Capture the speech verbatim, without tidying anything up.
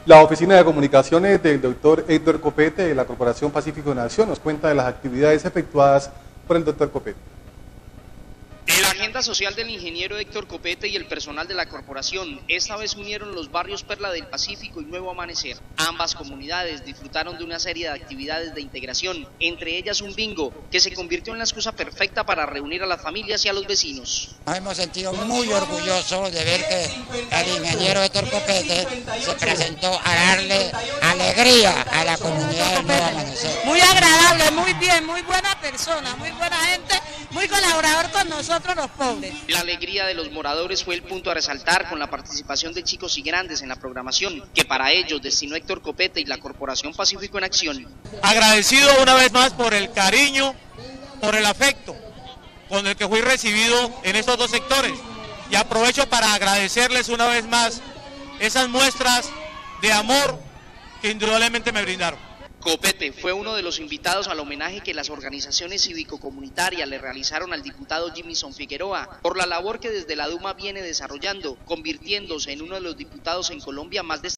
La Oficina de Comunicaciones del doctor Héctor Copete de la Corporación Pacífico en Acción nos cuenta de las actividades efectuadas por el doctor Copete. La agenda social del ingeniero Héctor Copete y el personal de la corporación esta vez unieron los barrios Perla del Pacífico y Nuevo Amanecer. Ambas comunidades disfrutaron de una serie de actividades de integración, entre ellas un bingo, que se convirtió en la excusa perfecta para reunir a las familias y a los vecinos. Nos hemos sentido muy orgullosos de ver que el ingeniero Héctor Copete se presentó a darle alegría a la comunidad del Nuevo Amanecer. Muy agradable, muy bien, muy buena persona, muy buena gente, muy colaborador con nosotros los pobres. La alegría de los moradores fue el punto a resaltar con la participación de chicos y grandes en la programación, que para ellos destinó Héctor Copete y la Corporación Pacífico en Acción. Agradecido una vez más por el cariño, por el afecto con el que fui recibido en estos dos sectores, y aprovecho para agradecerles una vez más esas muestras de amor que indudablemente me brindaron. Copete fue uno de los invitados al homenaje que las organizaciones cívico-comunitarias le realizaron al diputado Jimison Figueroa por la labor que desde la Duma viene desarrollando, convirtiéndose en uno de los diputados en Colombia más destacados.